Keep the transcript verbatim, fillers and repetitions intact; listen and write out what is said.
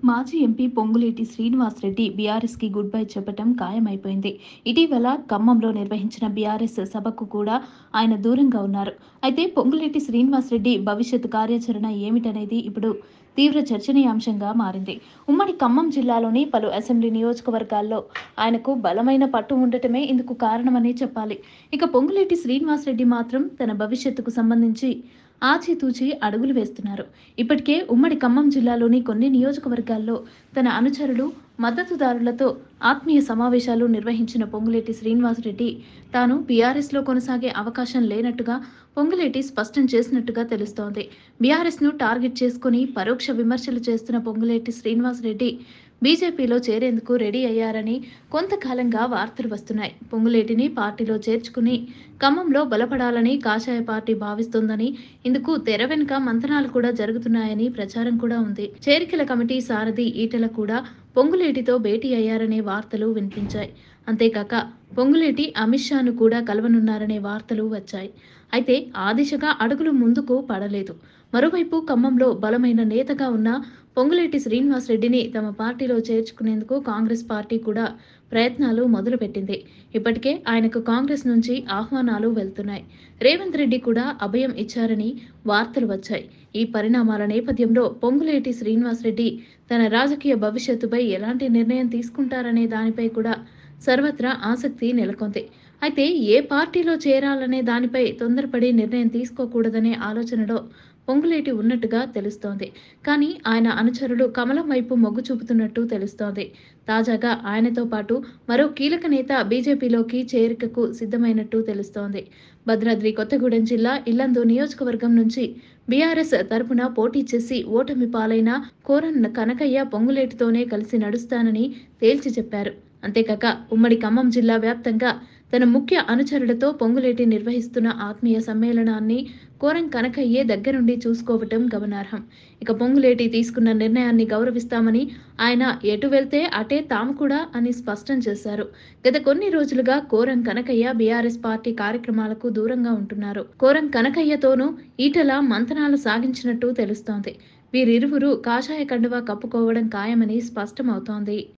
మాజీ ఎంపీ పొంగులేటి శ్రీనివాసరెడ్డి బీఆర్ఎస్కి good bye చెప్పటం ఖాయమైపోయింది. ఇటీవల ఖమ్మంలో నిర్వహించిన బీఆర్ఎస్ సభకు కూడా ఆయన దూరంగా ఉన్నారు. అయితే పొంగులేటి శ్రీనివాసరెడ్డి భవిష్యత్ కార్యాచరణ ఏమిటనేది ఇప్పుడు తీవ్ర చర్చనీయాంశంగా మారింది. ఉమ్మడి ఖమ్మం జిల్లాలోని పలు అసెంబ్లీ నియోజకవర్గాల్లో ఆయనకు బలమైన పట్టు ఉండటమే ఇందుకు కారణమని చెప్పాలి. ఇక పొంగులేటి శ్రీనివాసరెడ్డి మాత్రం తన భవిష్యత్తుకు సంబంధించి ఆచితూచి అడుగులు వేస్తున్నారు. ఇప్పటికే ఉమ్మడి ఖమ్మం జిల్లాలోని కొన్ని నియోజకవర్గాల్లో తన అనుచరులు, మద్దతుదారులతో ఆత్మీయ సమావేశాలు నిర్వహించిన పొంగులేటి శ్రీనివాసరెడ్డి తాను బీఆర్ఎస్లో కొనసాగే అవకాశం లేనట్టుగా పొంగులేటి స్పష్టం చేసినట్టుగా తెలుస్తోంది. బీఆర్ఎస్ను టార్గెట్ చేసుకుని పరోక్ష విమర్శలు చేస్తున్న పొంగులేటి శ్రీనివాసరెడ్డి బీజేపీలో చేరేందుకు రెడీ అయ్యారని కొంతకాలంగా వార్తలు వస్తున్నాయి. పొంగులేటిని పార్టీలో చేర్చుకుని ఖమ్మంలో బలపడాలని కాషాయ పార్టీ భావిస్తోందని, ఇందుకు తెర వెనుక మంతనాలు కూడా జరుగుతున్నాయని ప్రచారం కూడా ఉంది. చేరికల కమిటీ సారథి ఈటెల కూడా పొంగులేటితో భేటీ అయ్యారనే వార్తలు వినిపించాయి. అంతేకాక పొంగులేటి అమిత్ షాను కూడా కలవనున్నారనే వార్తలు వచ్చాయి. అయితే ఆ దిశగా అడుగులు ముందుకు పడలేదు. మరోవైపు ఖమ్మంలో బలమైన నేతగా ఉన్న పొంగులేటి శ్రీనివాసరెడ్డిని తమ పార్టీలో చేర్చుకునేందుకు కాంగ్రెస్ పార్టీ కూడా ప్రయత్నాలు మొదలుపెట్టింది. ఇప్పటికే ఆయనకు కాంగ్రెస్ నుంచి ఆహ్వానాలు వెళ్తున్నాయి. రేవంత్ రెడ్డి కూడా అభయం ఇచ్చారని వార్తలు వచ్చాయి. ఈ పరిణామాల నేపథ్యంలో పొంగులేటి శ్రీనివాసరెడ్డి తన రాజకీయ భవిష్యత్తుపై ఎలాంటి నిర్ణయం తీసుకుంటారనే దానిపై కూడా సర్వత్రా ఆసక్తి నెలకొంది. అయితే ఏ పార్టీలో చేరాలనే దానిపై తొందరపడి నిర్ణయం తీసుకోకూడదనే ఆలోచనలో పొంగులేటి ఉన్నట్టుగా తెలుస్తోంది. కానీ ఆయన అనుచరులు కమలం వైపు మొగ్గు చూపుతున్నట్టు తెలుస్తోంది. తాజాగా ఆయనతో పాటు మరో కీలక నేత బీజేపీలోకి చేరికకు సిద్ధమైనట్టు తెలుస్తోంది. భద్రాద్రి కొత్తగూడెం జిల్లా ఇల్లందు నియోజకవర్గం నుంచి బీఆర్ఎస్ తరపున పోటీ చేసి ఓటమి పాలైన కోరన్ కనకయ్య పొంగులేటితోనే కలిసి నడుస్తానని తేల్చి చెప్పారు. అంతేకాక ఉమ్మడి ఖమ్మం జిల్లా వ్యాప్తంగా తన ముఖ్య అనుచరులతో పొంగులేటి నిర్వహిస్తున్న ఆత్మీయ సమ్మేళనాన్ని కోరం కనకయ్యే దగ్గరుండి చూసుకోవటం గమనార్హం. ఇక పొంగులేటి తీసుకున్న నిర్ణయాన్ని గౌరవిస్తామని, ఆయన ఎటు వెళ్తే అటే తాము కూడా అని స్పష్టం చేశారు. గత కొన్ని రోజులుగా కోరం కనకయ్య బీఆర్ఎస్ పార్టీ కార్యక్రమాలకు దూరంగా ఉంటున్నారు. కోరం కనకయ్యతోనూ ఈటెల మంతనాలు సాగించినట్టు తెలుస్తోంది. వీరిరువురు కాషాయ కండువా కప్పుకోవడం ఖాయమని స్పష్టమవుతోంది.